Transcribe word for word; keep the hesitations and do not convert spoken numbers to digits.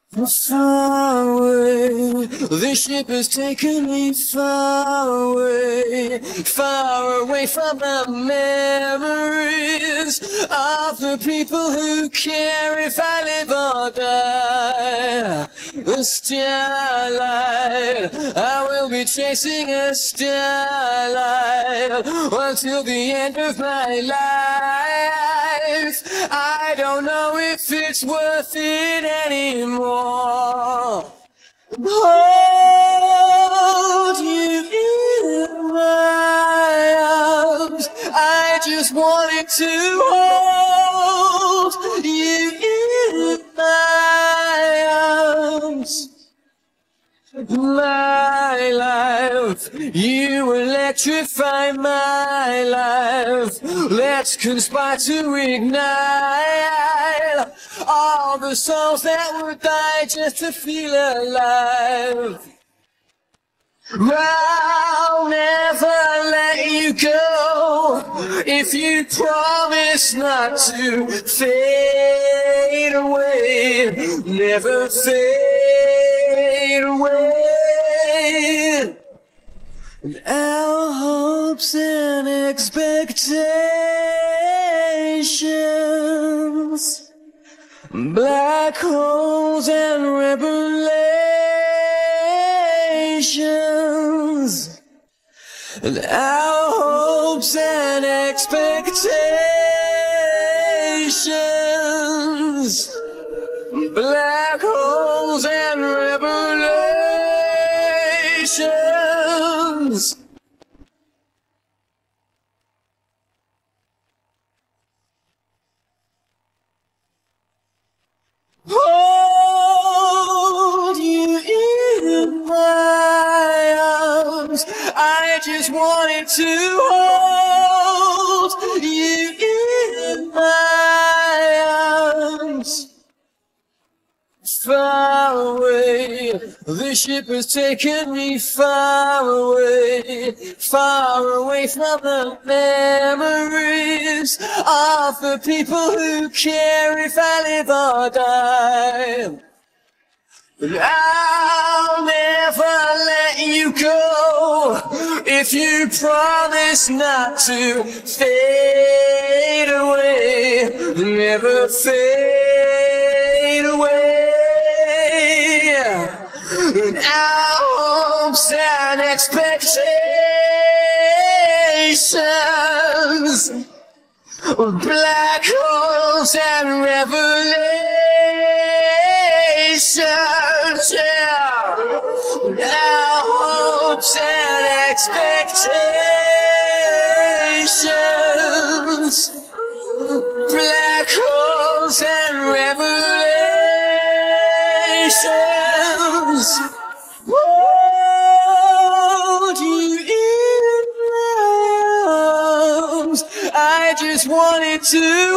Far away, this ship has taken me far away, far away from the memories of the people who care if I live or die. The starlight, I will be chasing a starlight until the end of my life. I don't know if it's worth it anymore. Hold you in my arms. I just wanted to hold you in my arms. My life, you electrify my life. Let's conspire to ignite all the souls that would die just to feel alive. I'll never let you go if you promise not to fade away, never fade away. And our hopes and expectations, black holes and revelations, and our hopes and expectations, black holes and revelations. Hold you in my arms. I just wanted to hold you in my arms. Far away, the ship has taken me far away, far away from the memories of the people who care if I live or die. But I'll never let you go if you promise not to fade away, never fade away. And our hopes and expectations, black holes and revelations, yeah. And our hopes and expectations, black holes and revelations. Hold you in my arms. I just wanted to